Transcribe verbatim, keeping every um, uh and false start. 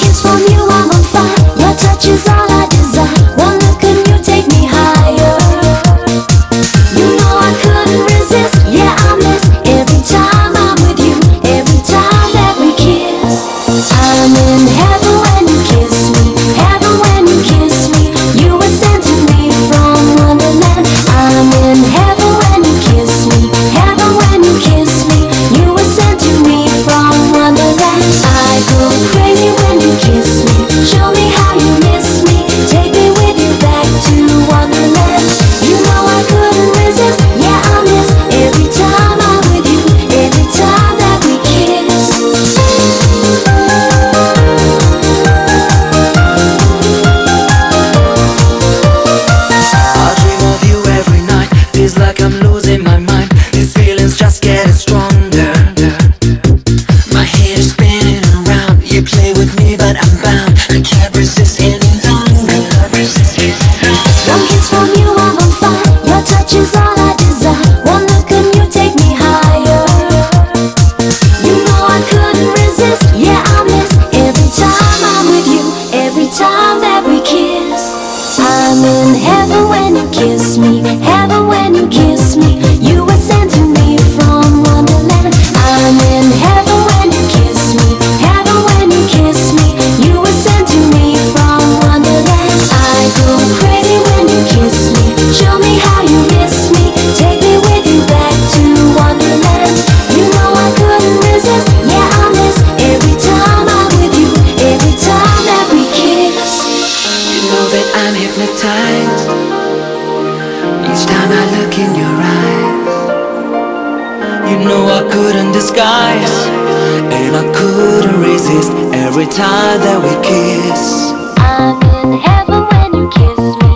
kiss from you, I'm on fire. Your touch is all I desire. One look and you take me higher. You know I couldn't resist. Yeah, I miss every time I'm with you. Every time that we kiss, I'm in heaven when you kiss me. Heaven when you kiss me. You were sent to me from Wonderland. I'm in heaven when you kiss me. Heaven when you kiss me. You were sent to me from Wonderland. I go crazy when you kiss me. Show me how you miss me. Take me with you back to Wonderland. You know I couldn't resist. Yeah, I miss every time I'm with you. Every time that we kiss. I dream of you every night. Feels like I'm losing my mind. These feelings just getting stronger. My head is spinning around. You play with me but I'm bound. I can't resist any longer. One kiss from you, I'm on fire. Your touch is all I desire. One look and you take me higher. You know I couldn't resist. Yeah, I miss every time I'm with you. Every time that we kiss. I'm in heaven when you kiss me. Heaven when you kiss me. You were sent to me from Wonderland. I'm in heaven when you kiss me. Heaven when you kiss me. You were sent to me from Wonderland. I go crazy when you kiss me. Show me how you miss me. Take me with you back to Wonderland. You know I couldn't resist. Yeah, I miss every time I'm with you. Every time that we kiss. You know that I'm hypnotized each time I look in your eyes. You know I couldn't disguise, and I couldn't resist every time that we kiss. I'm in heaven when you kiss me.